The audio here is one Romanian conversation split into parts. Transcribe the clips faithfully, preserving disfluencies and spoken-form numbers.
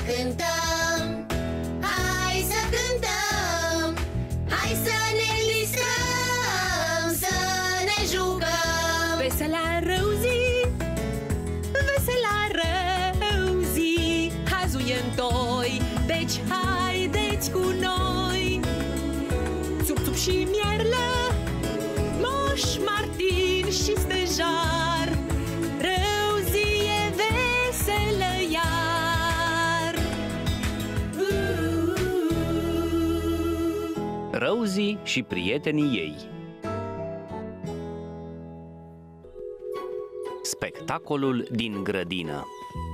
cântăm, hai să cântăm, hai să ne listăm, să ne jucăm. Vesela Rosie, vesela Rosie, hazuientoi, deci haideți cu noi. Țup, țup și mierlă, Moș Martin și stejar, Rosie e veselă iar. Rosie și prietenii ei. Spectacolul din grădină.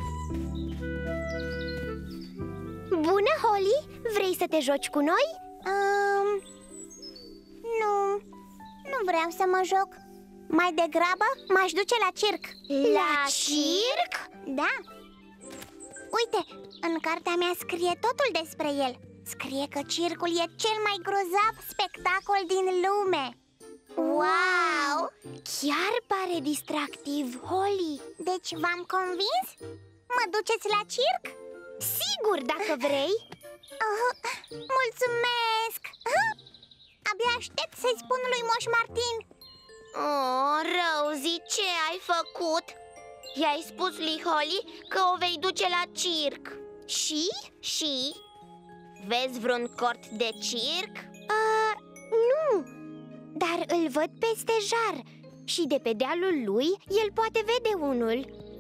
Bună, Holly! Vrei să te joci cu noi? Um, nu, nu vreau să mă joc. Mai degrabă m-aș duce la circ. La circ? Da. Uite, în cartea mea scrie totul despre el. Scrie că circul e cel mai grozav spectacol din lume. Wow! Chiar pare distractiv, Holly. Deci v-am convins? Mă duceți la circ? Sigur, dacă vrei. Oh, mulțumesc! Abia aștept să-i spun lui Moș Martin. Oh, Rosie, ce ai făcut? I-ai spus lui Holly că o vei duce la circ. Și? Și? Vezi vreun cort de circ? Uh, nu, dar îl văd pe stejar și de pe dealul lui el poate vede unul.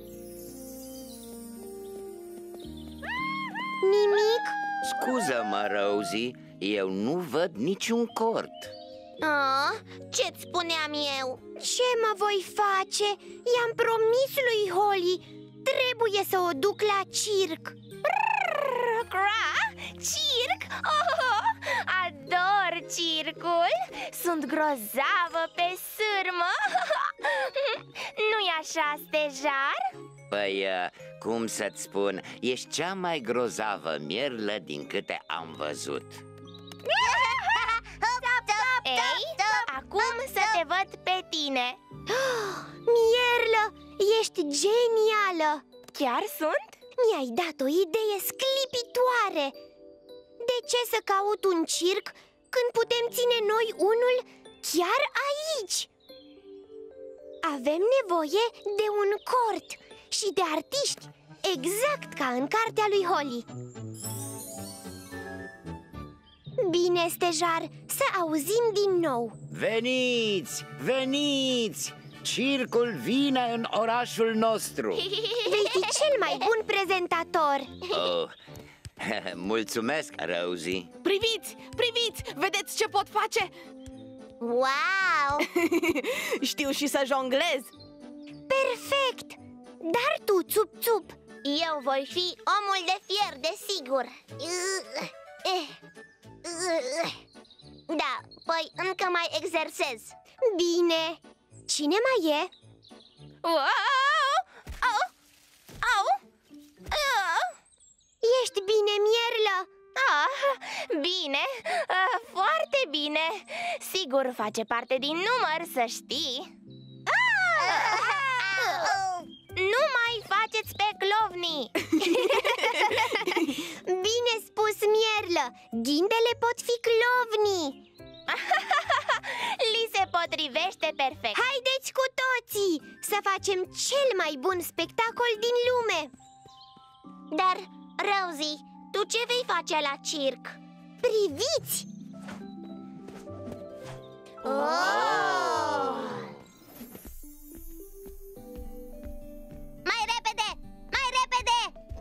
Nimic? Scuză-mă, Rosie, eu nu văd niciun cort. Ah, ce-ți spuneam eu? Ce mă voi face? I-am promis lui Holly. Trebuie să o duc la circ. Circ? Oh, ador circul. Sunt grozavă pe sârmă. Nu-i așa, stejar? Păi, cum să-ți spun, ești cea mai grozavă mierlă din câte am văzut. Ei, acum să te văd pe tine. Mierlă, ești genială. Chiar sunt? Mi-ai dat o idee sclipitoare. De ce să caut un circ când putem ține noi unul chiar aici? Avem nevoie de un cort și de artiști, exact ca în cartea lui Holly. Bine, stejar, să auzim din nou. Veniți, veniți! Circul vine în orașul nostru. Vei fi cel mai bun prezentator. Oh, mulțumesc, Rosie. Priviți, priviți, vedeți ce pot face? Wow! Știu și să jonglez. Perfect! Dar tu, țup, țup, Eu voi fi omul de fier, desigur. Da, păi încă mai exersez. bine. Cine mai e? Wow! Au! Au! Au! Ești bine, Mierlă? Ah, bine, ah, foarte bine. Sigur face parte din număr, să știi. Ah! Nu mai faceți pe clovni. Bine spus, Mierlă. Ghindele pot fi clovni. Li se potrivește perfect. Haideți cu toții să facem cel mai bun spectacol din lume. Dar, Rosie, tu ce vei face la circ? Priviți! Oh! Mai repede! Mai repede!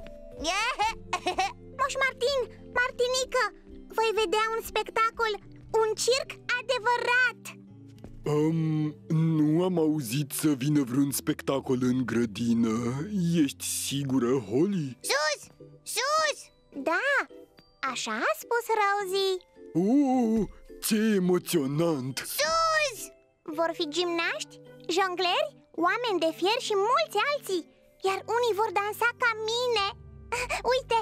Moș Martin, Martinică, voi vedea un spectacol, un circ adevărat. Um, nu am auzit să vină vreun spectacol în grădină. Ești sigură, Holly? Sus! Sus! Da, așa a spus Rosie. Oh, ce emoționant! Sus! Vor fi gimnaști, jongleri, oameni de fier și mulți alții. Iar unii vor dansa ca mine. Uite!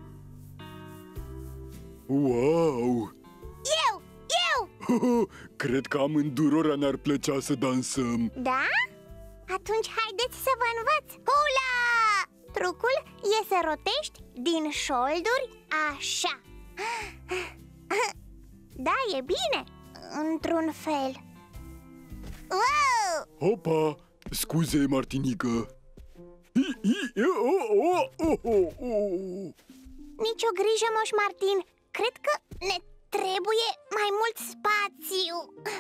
Wow! Eu! Eu! Cred că amândurora ne-ar plăcea să dansăm. Da? Atunci haideți să vă învăț. Hula! Trucul e să rotești din șolduri așa. Da, e bine, într-un fel. Wow! Opa! Scuze, Martinică. Hi, hi, oh, oh, oh, oh, oh. Nici o grijă, Moș Martin. Cred că ne trebuie mai mult spațiu.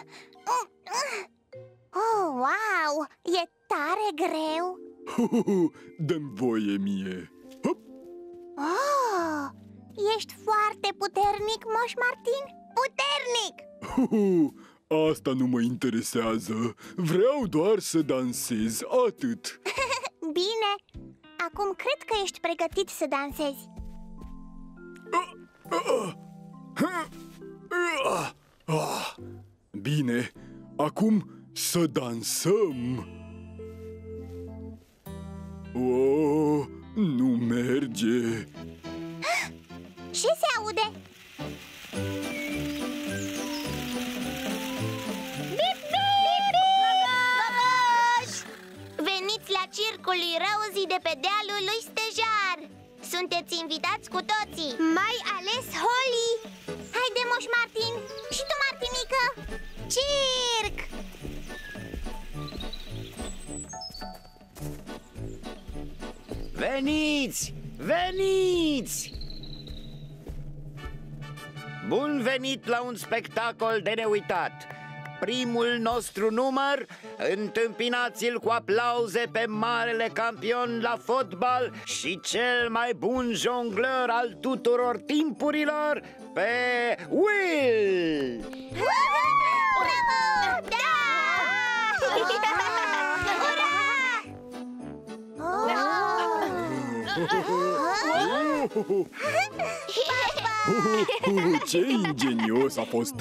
Oh, wow! E tare greu. Dă-mi voie mie. Hop. Oh, ești foarte puternic, Moș Martin. Puternic! Asta nu mă interesează. Vreau doar să dansez, atât. Bine, acum cred că ești pregătit să dansezi. Bine, acum să dansăm. Oh, nu merge. Ce se aude? Bip, bip, bip! Veniți la circul lui Rosie de pe dealul lui Stejar. Sunteți invitați cu toții. Mai ales Holly. Haide, Moș Martin. Și tu, Martinică. Circ! Veniți! Veniți! Bun venit la un spectacol de neuitat! Primul nostru număr, întâmpinați-l cu aplauze pe marele campion la fotbal și cel mai bun jongleur al tuturor timpurilor, pe Will! Bravo! Da! Ce ingenios a fost!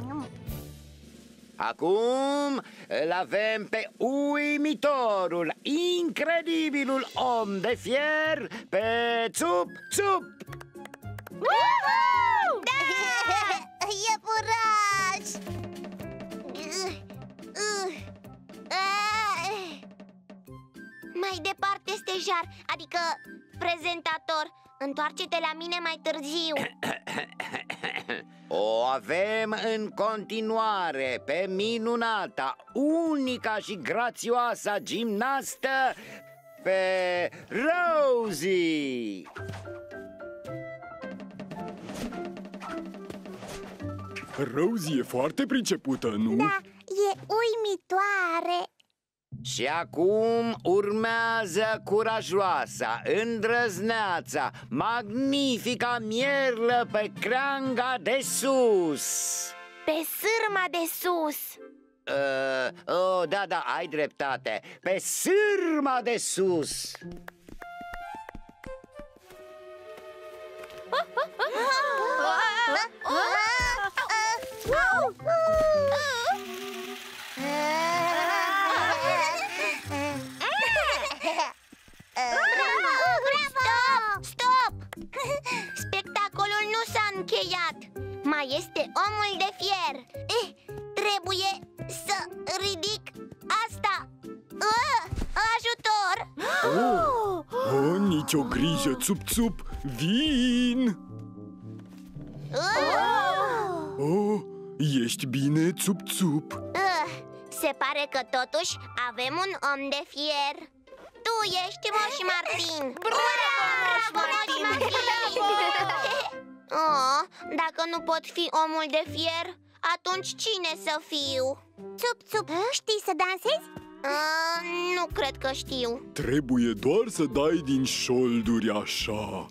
Acum îl avem pe uimitorul, incredibilul om de fier, pe Țup Țup! Da! Iepuraș! Mai departe, Stejar, adică prezentator. Întoarce-te la mine mai târziu. O avem în continuare pe minunata, unica și grațioasa gimnastă, pe Rosie! Rosie e foarte pricepută, nu? Da, e uimitoare. Și acum urmează curajoasa, îndrăzneața, magnifica mierlă pe creanga de sus. Pe sârma de sus. uh, oh, Da, da, ai dreptate, pe sârma de sus. Stop! Stop! Spectacolul nu s-a încheiat. Mai este omul de fier. eh, Trebuie să ridic asta. uh, Ajutor! Oh, oh, nicio grijă, Țup-Țup, vin! uh. Oh, ești bine, Țup-Țup? Uh, Se pare că totuși avem un om de fier. Tu ești Moș Martin. Bravo, Moș Moș Martin! Oh, dacă nu pot fi omul de fier, atunci cine să fiu? Țup-Țup, știi să dansezi? Uh, nu cred că știu. Trebuie doar să dai din șolduri așa.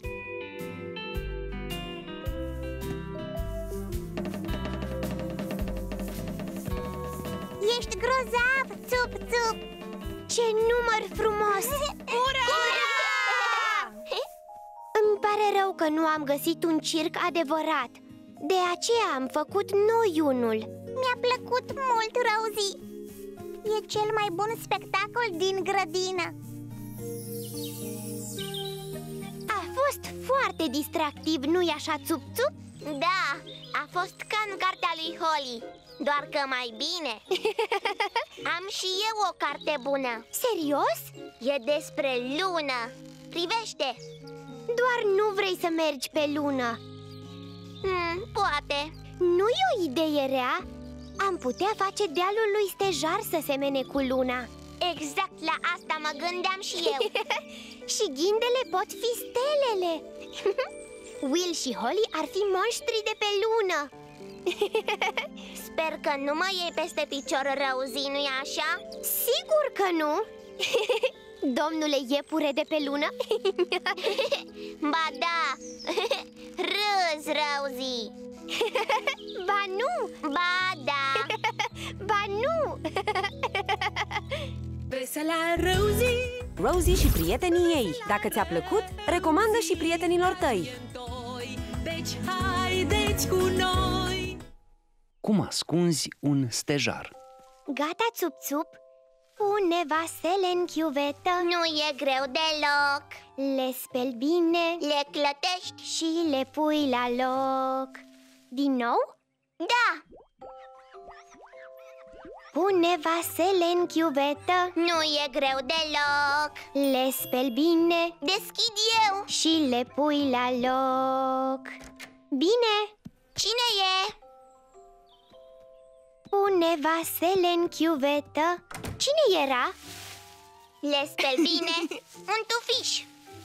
Ești grozav, Țup-Țup! Ce număr frumos! Ura! Îmi pare rău că nu am găsit un circ adevărat. De aceea am făcut noi unul. Mi-a plăcut mult, Rosie. E cel mai bun spectacol din grădină. A fost foarte distractiv, nu-i așa, Țup-Țup? Da, a fost ca în cartea lui Holly, doar că mai bine. Am și eu o carte bună. Serios? E despre lună. potrivește. Doar nu vrei să mergi pe lună. hmm, Poate. Nu e o idee rea? Am putea face dealul lui Stejar să semene cu luna. Exact la asta mă gândeam și eu. Și ghindele pot fi stelele. Will și Holly ar fi monștri de pe lună. Sper că nu mă iei peste picior, Rosie, nu-i așa? Sigur că nu. Domnule iepure de pe lună. Ba da. Râzi, Rosie. Ba nu. Ba da. Ba nu. Vesela Rosie, Rosie și prietenii ei. Dacă ți-a plăcut, recomandă și prietenilor tăi. deci haideți cu noi. Cum ascunzi un stejar? Gata, țup-țup. Pune vasele în chiuvetă. Nu e greu deloc. Le speli bine Le clătești. și le pui la loc. Din nou? Da. Pune vasele în chiuvetă. Nu e greu deloc. Le speli bine Deschid eu. și le pui la loc. Bine. Cine e? Pune vasele în chiuvetă. Cine era? Le speli bine. Un tufiș.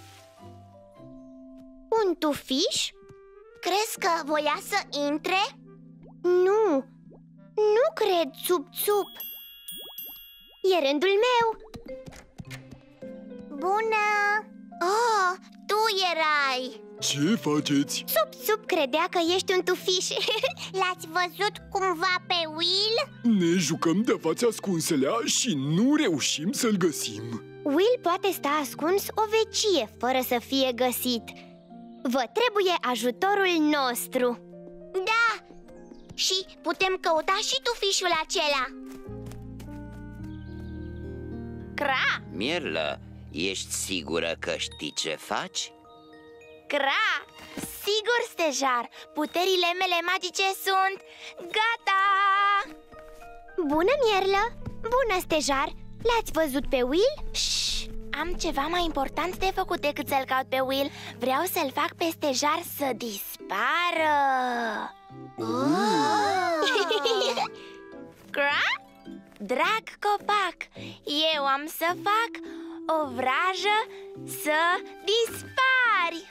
Un tufiș? Crezi că voia să intre? Nu. Nu cred, țup-țup. E rândul meu. Bună. Oh, tu erai. Ce faceți? Țup-țup credea că ești un tufiș. L-ați văzut cumva pe Will? Ne jucăm de fața ascunselea și nu reușim să-l găsim. Will poate sta ascuns o vecie fără să fie găsit. Vă trebuie ajutorul nostru. Da. Și putem căuta și tufișul acela. Cra, Mirlă, ești sigură că știi ce faci? cra. Sigur, Stejar. Puterile mele magice sunt gata. Bună, Mierlă! Bună, Stejar! L-ați văzut pe Will? Shh, am ceva mai important de făcut decât să-l caut pe Will. Vreau să-l fac pe Stejar să dispară. Oh. Cra? Drag copac, eu am să fac o vrajă să dispari.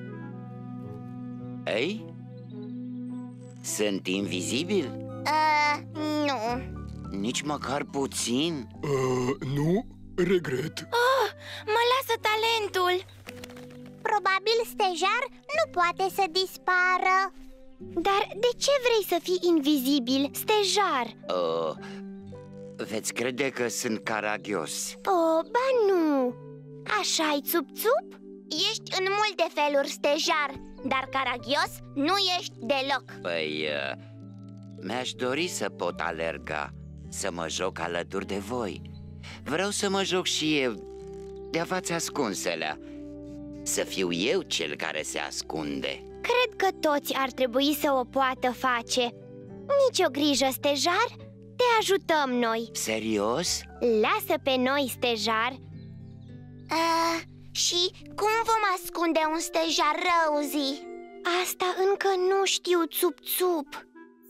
Ei? Sunt invizibil? Uh, nu. Nici măcar puțin? Uh, nu, regret. Oh, mă lasă talentul. Probabil Stejar nu poate să dispară. Dar de ce vrei să fii invizibil, Stejar? Uh, veți crede că sunt caragios. Oh, ba nu! Așa-i, țup-țup? Ești în multe feluri, Stejar, dar caragios nu ești deloc. Păi, uh, mi-aș dori să pot alerga, să mă joc alături de voi. Vreau să mă joc și eu de-a fața ascunselea. Să fiu eu cel care se ascunde. Cred că toți ar trebui să o poată face. Nici o grijă, Stejar, te ajutăm noi. Serios? Lasă pe noi, Stejar. Uh, și cum vom ascunde un Stejar, Rosie? Asta încă nu știu, țup-țup.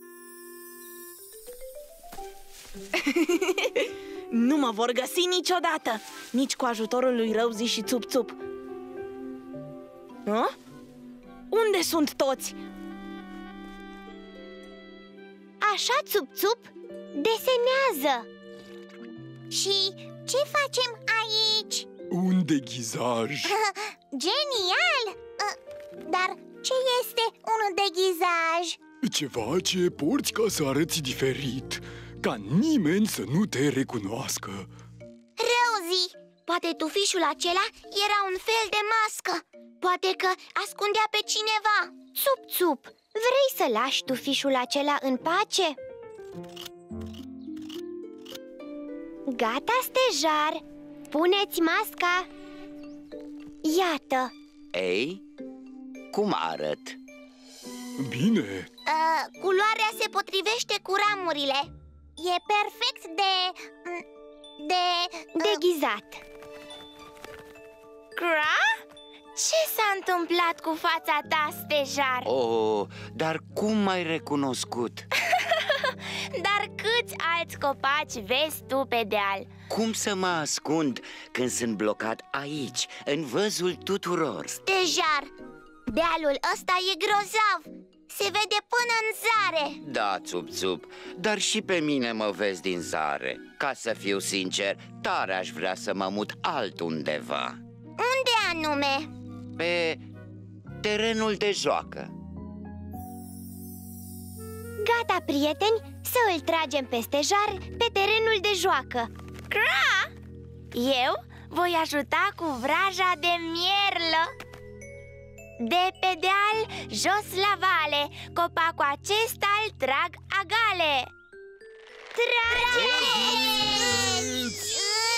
Nu mă vor găsi niciodată, nici cu ajutorul lui Rosie și Țup-Țup. Hă? Unde sunt toți? Așa, țup-țup, desenează. Și ce facem aici? Un deghizaj. Genial! Uh, dar ce este un deghizaj? Ceva ce porți ca să arăți diferit, ca nimeni să nu te recunoască. Rosie, poate tufișul acela era un fel de mască. Poate că ascundea pe cineva. Țup-țup, vrei să lași tufișul acela în pace? Gata, Stejar, puneți masca. Iată. Ei? Cum arăt? Bine, Uh, culoarea se potrivește cu ramurile. E perfect de... de... uh, Deghizat. Cra? Ce s-a întâmplat cu fața ta, Stejar? Oh, dar cum m-ai recunoscut? Dar câți alți copaci vezi tu pe deal? Cum să mă ascund când sunt blocat aici, în văzul tuturor? Stejar, dealul ăsta e grozav. Se vede până în zare. Da, Țup-Țup, dar și pe mine mă vezi din zare. Ca să fiu sincer, tare aș vrea să mă mut altundeva. Unde anume? Pe terenul de joacă. Gata, prieteni, să îl tragem pe Stejar pe terenul de joacă. Cra! Eu voi ajuta cu vraja de mierlă. De pe deal, jos la vale, copacul acesta îl trag agale. Trageți!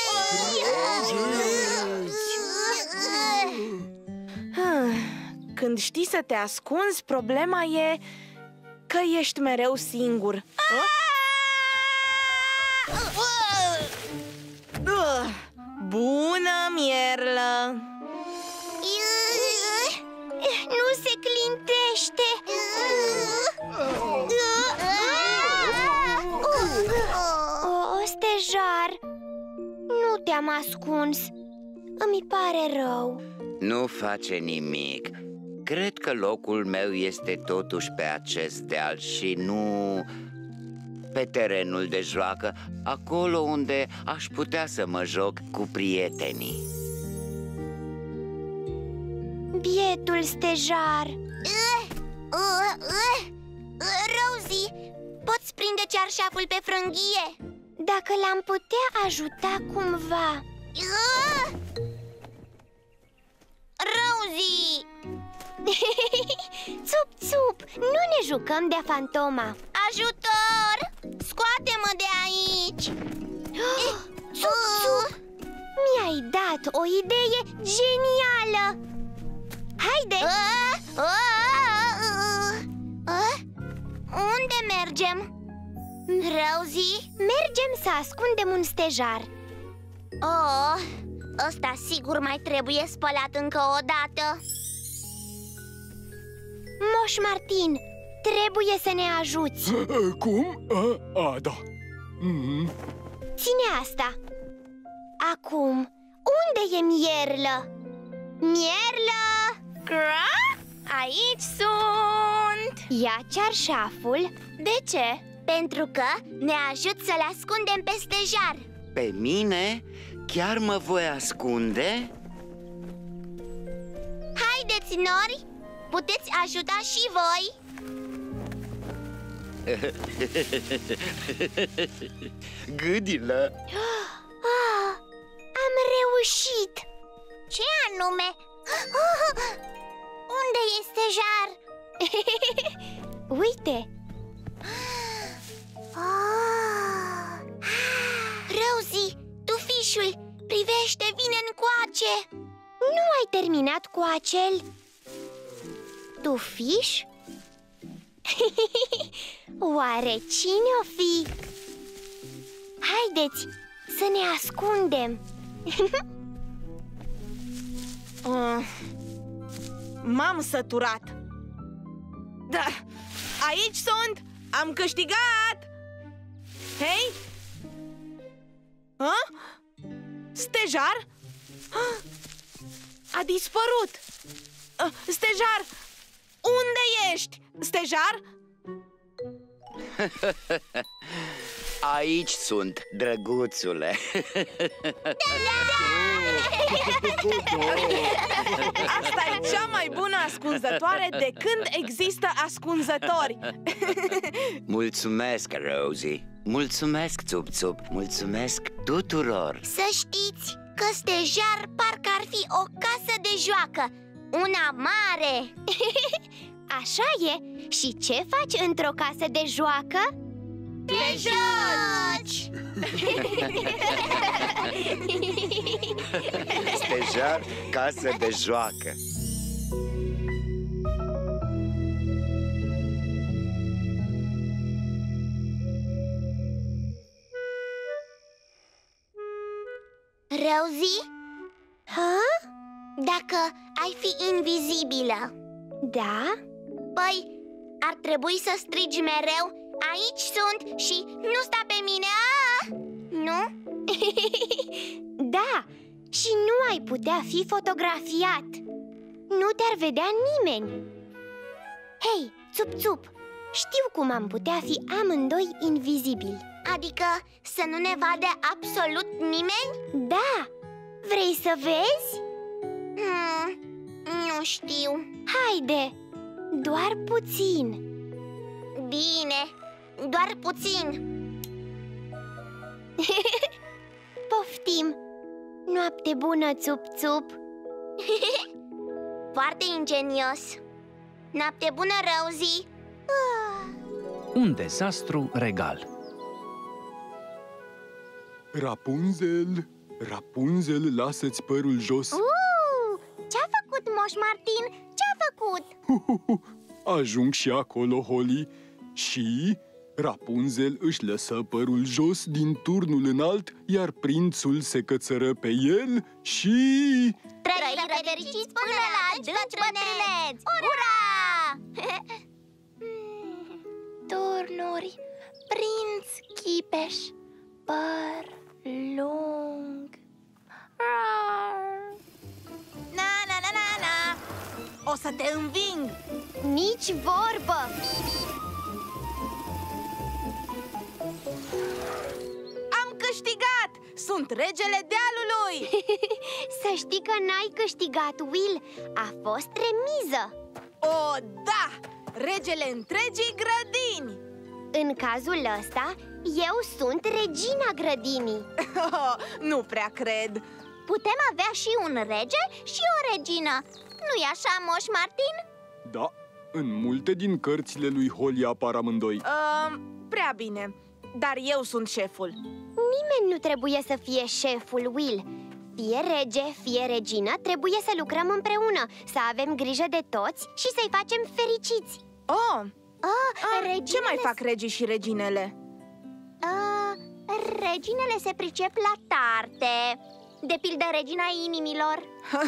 Când știi să te ascunzi, problema e că ești mereu singur. Bună, mierlă! Nu se clintește. O, Stejar, nu te-am ascuns. Îmi pare rău. Nu face nimic. Cred că locul meu este totuși pe acest deal și nu pe terenul de joacă, acolo unde aș putea să mă joc cu prietenii. Bietul Stejar. uh, uh, uh, Rosie, poți prinde cearșaful pe frânghie? Dacă l-am putea ajuta cumva. uh! Rosie! Țup, țup, nu ne jucăm de fantoma. Ajutor! Scoate-mă de aici! Țup, țup, mi-ai dat o idee genială. Haide! uh, uh, uh, uh. Unde mergem? Rosie? Mergem să ascundem un stejar. Oh, ăsta sigur mai trebuie spălat încă o dată. Moș Martin, trebuie să ne ajuți. Cum? A, a da. Mm. Ține asta. Acum, unde e Mierlă? Mierlă! Cra? Aici sunt! Ia cearșaful. De ce? Pentru că ne ajut să-l ascundem pe stejar. Pe mine? Chiar mă voi ascunde? Haideți, nori! Puteți ajuta și voi! Gâdilă! Ah, am reușit! Ce anume? Unde e stejar? Uite! Ah. Rosie, tufișul, privește, vine încoace! Nu ai terminat cu acel tufiș? Oare cine o fi? Haideți să ne ascundem. uh, M-am săturat. Da, aici sunt! Am câștigat! Hei! Ha? Stejar? A dispărut! Uh, Stejar! Unde ești? Stejar? Aici sunt, drăguțule. Asta e cea mai bună ascunzătoare de când există ascunzători. Mulțumesc, Rosie. Mulțumesc, Țup-Țup. Mulțumesc tuturor. Să știți că stejar parcă ar fi o casă de joacă, una mare. Așa e. Și ce faci într-o casă de joacă? Te joci! Stejar, casă de joacă. Rosie? Ha? Dacă ai fi invizibilă. Da? Păi, ar trebui să strigi mereu: aici sunt și nu sta pe mine. Aaaa! Nu? Da, și nu ai putea fi fotografiat. Nu te-ar vedea nimeni. Hei, Țup-Țup, știu cum am putea fi amândoi invizibili. Adică să nu ne vadă absolut nimeni? Da, vrei să vezi? Hmm, nu știu. Haide, doar puțin. Bine, doar puțin. Poftim. Noapte bună, Țup-Țup. Foarte ingenios. Noapte bună, Rosie. Un dezastru regal. Rapunzel, Rapunzel, lasă-ți părul jos. Uh, ce-a făcut Moș Martin? Ce-a făcut? Ajung și acolo, Holly. Și Rapunzel își lăsă părul jos din turnul înalt, iar prințul se cățără pe el și... Trăirea fericiți până la adânci bătrâneți! Ura! Turnuri, prinț Chipeș, păr lung. Na, na, na, na, na. O să te înving. Nici vorbă! Am câștigat! Sunt regele dealului! Să știi că n-ai câștigat, Will. A fost remiză. O, da! Regele întregii grădini! În cazul ăsta, eu sunt regina grădinii. Oh, nu prea cred. Putem avea și un rege și o regină. Nu-i așa, Moș Martin? Da, în multe din cărțile lui Holly apar amândoi. uh, Prea bine, dar eu sunt șeful. Nimeni nu trebuie să fie șeful, Will. Fie rege, fie regină, trebuie să lucrăm împreună, să avem grijă de toți și să-i facem fericiți. Oh, Ah, ah, ce mai fac regii și reginele? Ah, reginele se pricep la tarte. De pildă regina inimilor.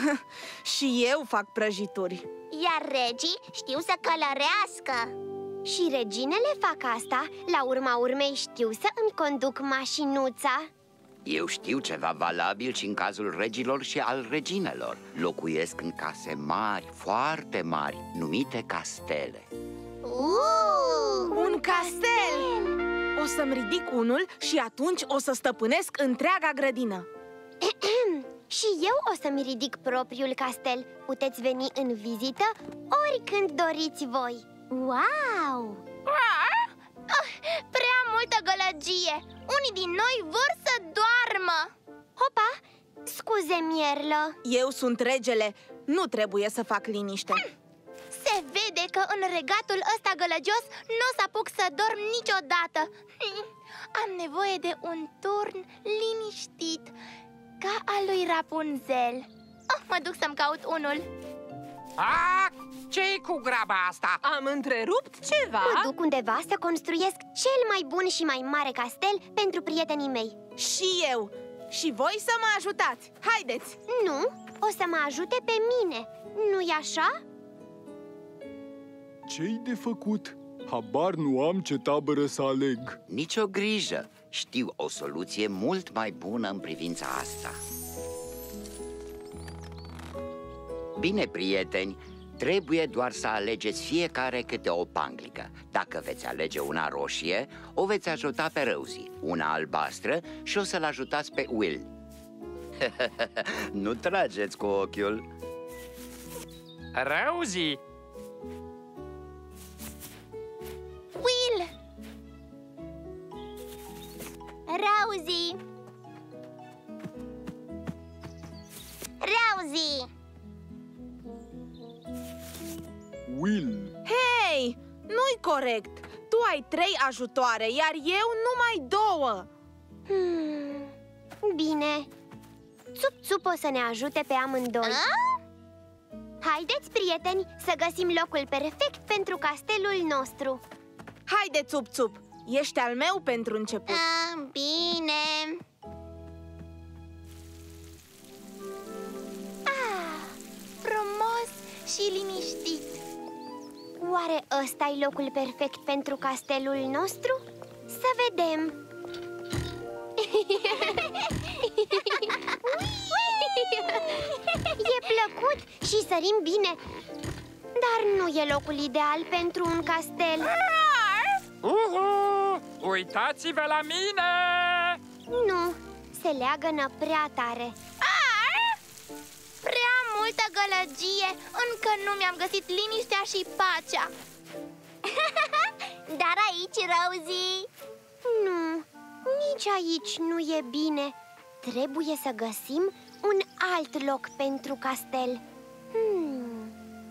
Și eu fac prăjituri. Iar regii știu să călărească. Și reginele fac asta. La urma urmei știu să îmi conduc mașinuța. Eu știu ceva valabil și în cazul regilor și al reginelor. Locuiesc în case mari, foarte mari, numite castele. uh, Un castel! O să-mi ridic unul și atunci o să stăpânesc întreaga grădină. Și eu o să-mi ridic propriul castel. Puteți veni în vizită oricând doriți voi. Wow! Ah, prea multă gălăgie! Unii din noi vor să doarmă! Hopa! Scuze, Mierlă. Eu sunt regele, nu trebuie să fac liniște. Se vede că în regatul ăsta gălăgios nu o să apuc să dorm niciodată. Am nevoie de un turn liniștit, ca al lui Rapunzel. Oh, mă duc să-mi caut unul. Ah, ce-i cu graba asta? Am întrerupt ceva? Mă duc undeva să construiesc cel mai bun și mai mare castel pentru prietenii mei. Și eu. Și voi să mă ajutați. Haideți! Nu, o să mă ajute pe mine. Nu-i așa? Ce-i de făcut? Habar nu am ce tabără să aleg. Nici o grijă, știu o soluție mult mai bună în privința asta. Bine, prieteni, trebuie doar să alegeți fiecare câte o panglică. Dacă veți alege una roșie, o veți ajuta pe Rosie, una albastră și o să-l ajutați pe Will. Nu trageți cu ochiul. Rosie! Will! Rosie! Rosie! Will. Hei, nu-i corect. Tu ai trei ajutoare, iar eu numai două. Hmm, bine. Țup-Țup o să ne ajute pe amândoi. A? Haideți, prieteni, să găsim locul perfect pentru castelul nostru. Haide, Țup-Țup, ești al meu pentru început. A, bine. Ah, și liniștit. Oare ăsta-i locul perfect pentru castelul nostru? Să vedem! E plăcut și sărim bine, dar nu e locul ideal pentru un castel. Uhu! Uitați-vă la mine! Nu, se leagănă prea tare. Prea multă gălăgie, încă nu mi-am găsit liniștea și pacea. Dar aici, Rosie? Nu, nici aici nu e bine. Trebuie să găsim un alt loc pentru castel. hmm.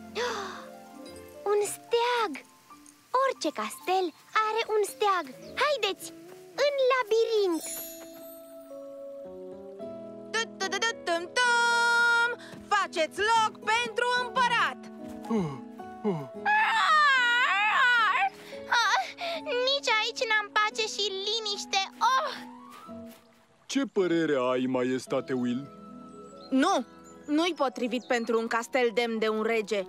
Un steag! Orice castel are un steag. Haideți, în labirint! Tu-tu-tu-tu-tum-tum! Faceți loc pentru împărat! Uh, uh. Ah, nici aici n-am pace și liniște. Oh! Ce părere ai, Maiestate Will? Nu, nu-i potrivit pentru un castel demn de un rege.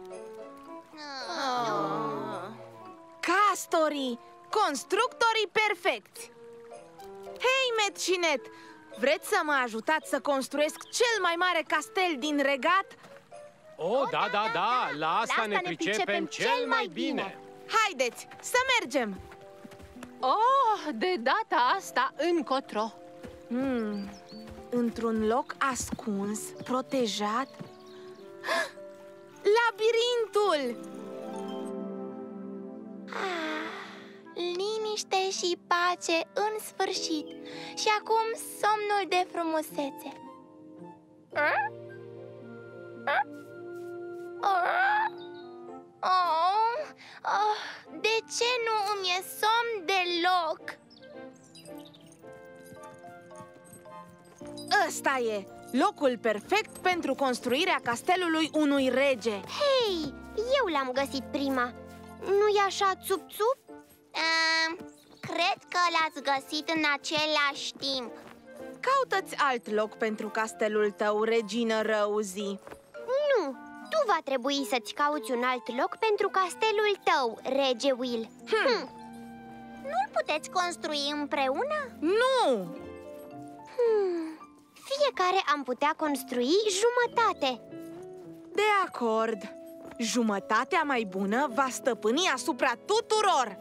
Castorii, constructorii perfecți. Hei, Met și Net, vreți să mă ajutați să construiesc cel mai mare castel din regat? O, da, da, da, la asta ne pricepem cel mai bine. Haideți, să mergem! Oh, de data asta încotro. Hmm, într-un loc ascuns, protejat. Labirintul! Ah, liniște și pace în sfârșit. Și acum somnul de frumusețe. Ah? Ah? Ah? Oh, oh, de ce nu îmi e somn deloc? Ăsta e locul perfect pentru construirea castelului unui rege. Hei, eu l-am găsit prima. Nu-i așa, țup-țup? Uh, cred că l-ați găsit în același timp. Caută-ți alt loc pentru castelul tău, regină Rosie. Nu, tu va trebui să-ți cauți un alt loc pentru castelul tău, rege Will. Hmm. Hm. Nu-l puteți construi împreună? Nu! Hmm. Fiecare am putea construi jumătate. De acord. Jumătatea mai bună va stăpâni asupra tuturor.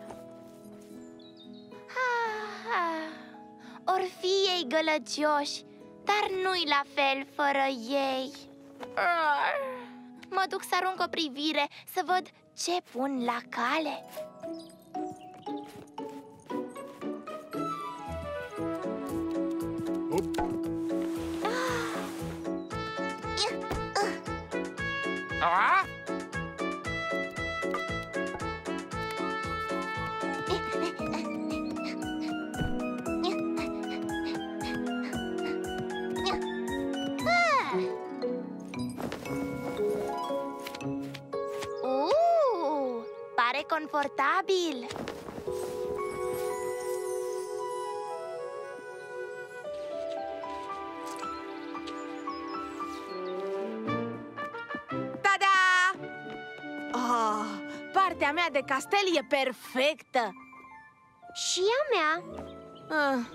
Ah, ah. Or fi ei gălăgioși, dar nu-i la fel fără ei. Ah. Mă duc să arunc o privire să văd ce pun la cale. Ah? Uh, pare confortabil. Ta-da! Oh, partea mea de castel e perfectă. Și a mea. Ah.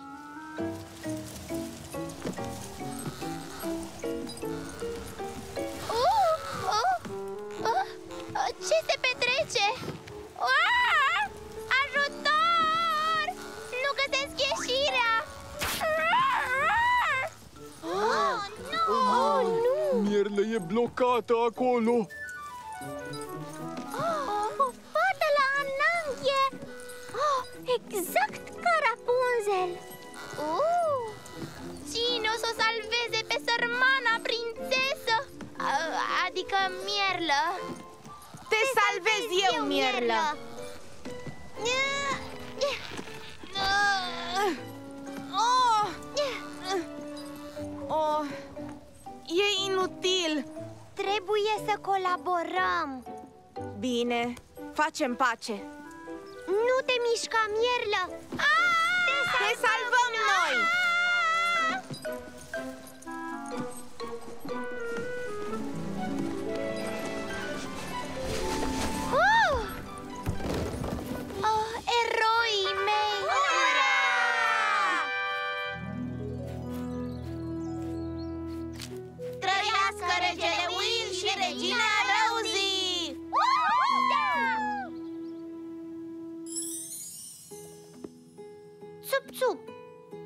Uh, uh, uh, uh, ce se petrece? Uh, ajutor! Nu găsesc ieșirea! Oh, nu! Oh, nu! Mierlă e blocată acolo. Oh, o fată la ananghe! Oh, exact ca Rapunzel! Uh, cine o să o salveze pe sărmana prințesă? Uh, adică Mierlă. Te salvez eu, Mierlă! Oh! Oh! E inutil! Trebuie să colaborăm. Bine, facem pace. Nu te mișca, Mierlă! Te, Te salvăm noi!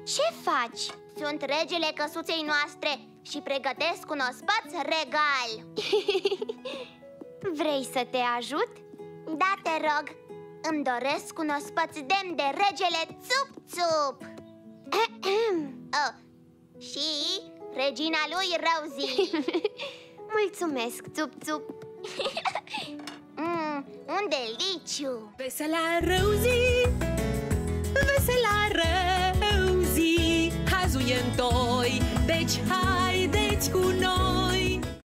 Ce faci? Sunt regele căsuței noastre și pregătesc un ospăț regal. Vrei să te ajut? Da, te rog. Îmi doresc un ospăț demn de regele Țup-Țup. Oh, și regina lui Rosie. Mulțumesc, Țup-Țup. mm, Un deliciu. Vesela Rosie, vesela Rosie, hazuie-n doi, deci haideți cu noi.